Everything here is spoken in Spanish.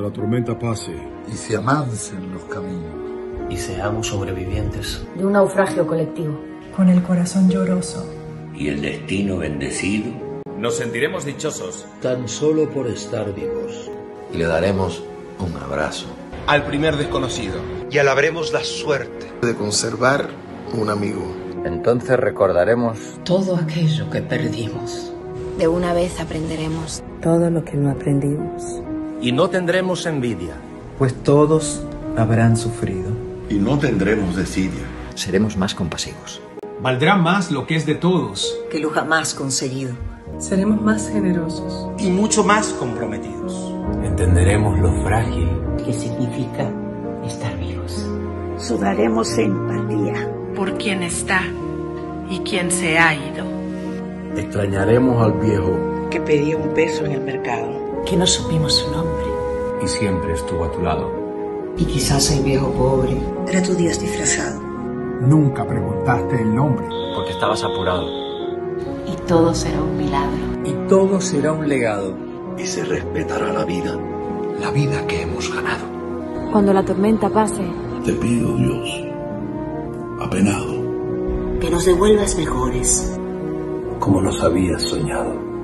la tormenta pase y se amancen los caminos y seamos sobrevivientes de un naufragio colectivo, con el corazón lloroso y el destino bendecido, nos sentiremos dichosos tan solo por estar vivos y le daremos un abrazo al primer desconocido y alabaremos la suerte de conservar un amigo. Entonces recordaremos todo aquello que perdimos. De una vez aprenderemos todo lo que no aprendimos. Y no tendremos envidia, pues todos habrán sufrido. Y no tendremos desidia. Seremos más compasivos. Valdrá más lo que es de todos que lo jamás conseguido. Seremos más generosos y mucho más comprometidos. Entenderemos lo frágil que significa estar vivos. Sudaremos empatía por quien está y quien se ha ido. Extrañaremos al viejo que pedía un peso en el mercado, que no supimos su nombre y siempre estuvo a tu lado. Y quizás el viejo pobre era tu Dios disfrazado. Nunca preguntaste el nombre porque estabas apurado. Y todo será un milagro. Y todo será un legado. Y se respetará la vida que hemos ganado. Cuando la tormenta pase, te pido, Dios, apenado, que nos devuelvas mejores, como nos habías soñado.